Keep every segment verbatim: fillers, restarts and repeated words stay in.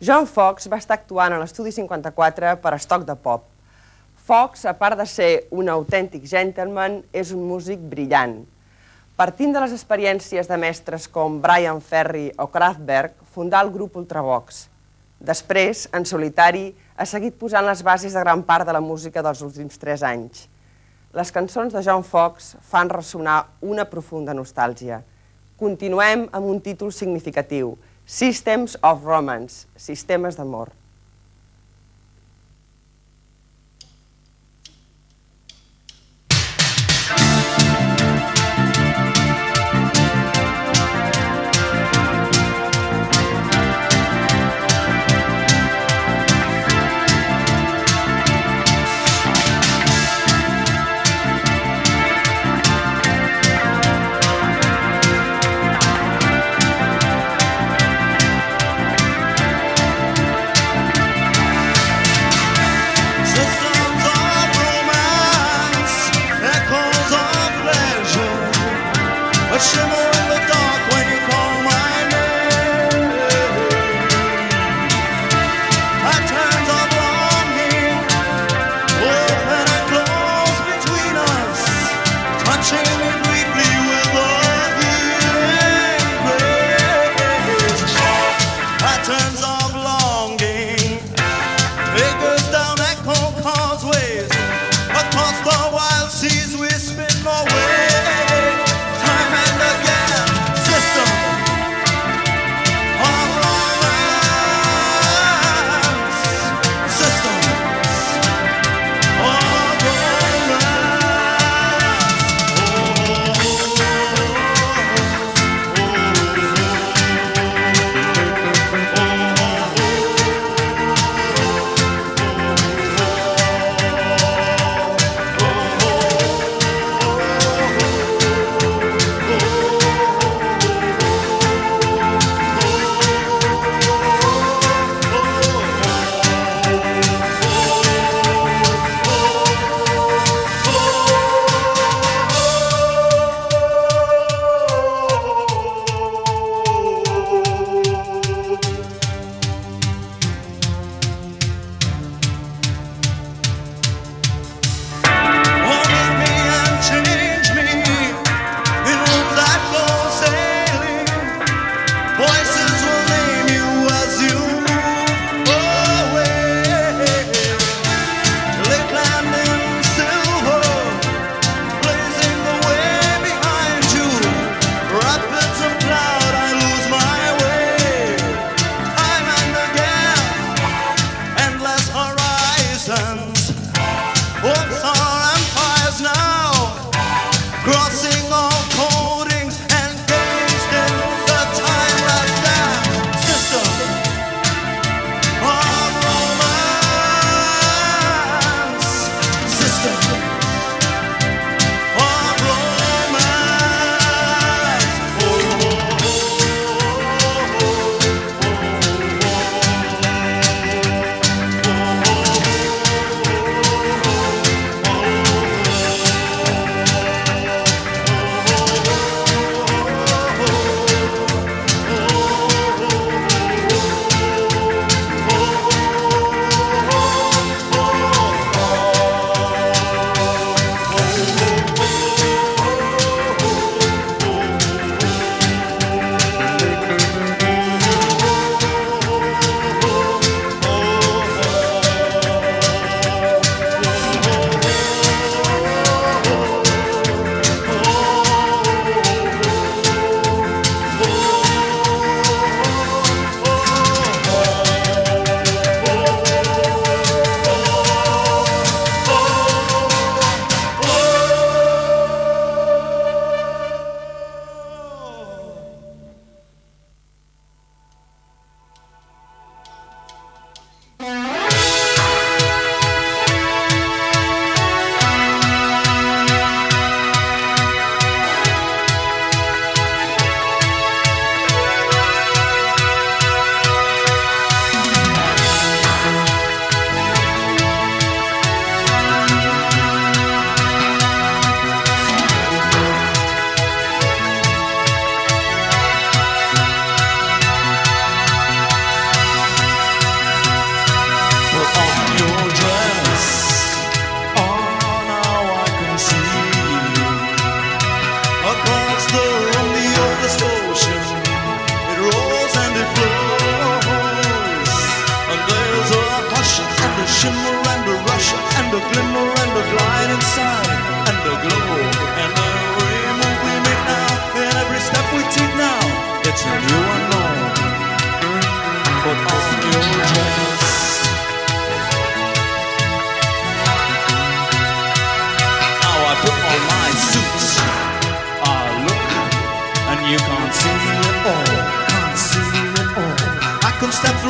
John Foxx va estar actuant a l'Estudi cinquanta-quatre per estoc de pop. Foxx, a part de ser un autèntic gentleman, és un músic brillant. Partint de les experiències de mestres com Bryan Ferry o Kraftwerk, fundà el grup Ultravox. Després, en solitari, ha seguit posant les bases de gran part de la música dels últims tres anys. Les cançons de John Foxx fan ressonar una profunda nostàlgia. Continuem amb un títol significatiu, Systems of Romance, Sistemes d'amor.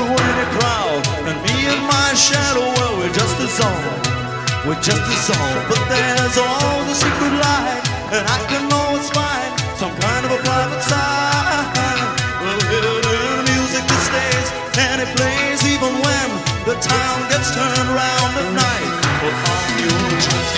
through any crowd, and me and my shadow, well, we're just a song, we're just a song. But there's all the secret light, and I can always find some kind of a private side. Well, hidden music that stays, and it plays even when the town gets turned around at night. Well, on your chest.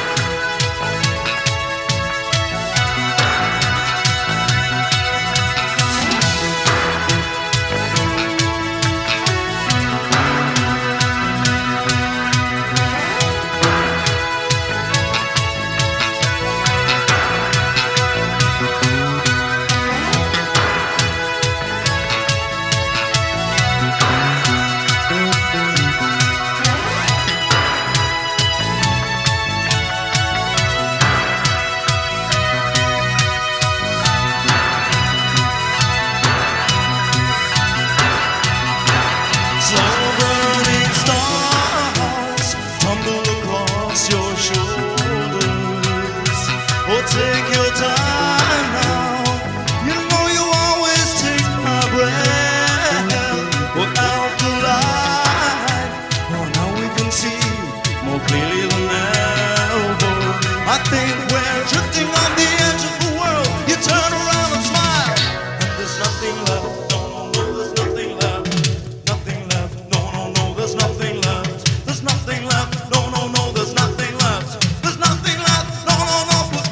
Take your time now. You know you always take my breath without the light. Oh, now we can see more clearly than ever. I think we're drifting on the edge of the world. You turn around and smile, and there's nothing left. No, no, no, there's nothing left. Nothing left. No, no, no, there's nothing left. There's nothing left. No, no, no, there's nothing left. There's nothing left. No, no, no.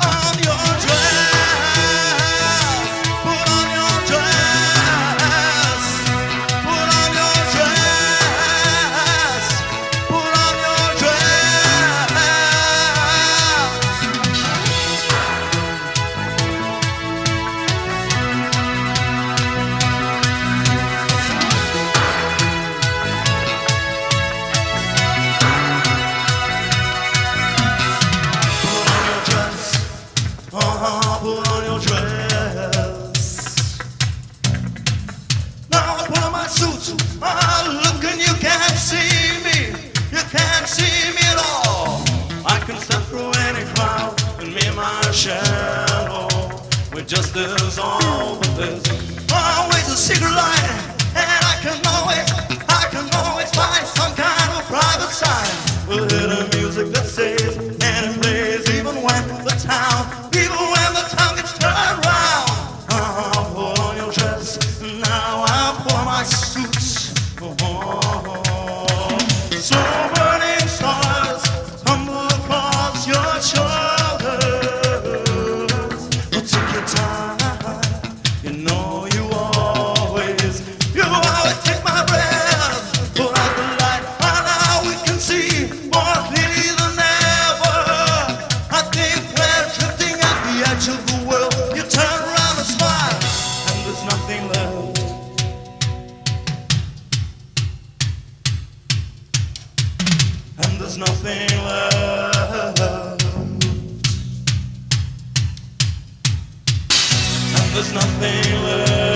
Put on your dress. Now I put on my suit. Ah, look and you can't see me. You can't see me at all. I can step through any crowd, and me and my shadow, we're just as all. But there's always a secret light, and I can always, I can always find some kind of private side. We'll hear the music that stays, and it plays even when the town, even when the town gets turned round. Uh, put on your dress, now I put on my suits. Oh, so burning stars tumble across your shoulders. But take your time, you know you always, you always take my breath. Put out the light, and now we can see more clearly than ever. I think we're drifting at the edge of the world. You turn around and smile, and there's nothing left. And there's nothing left. And there's nothing left.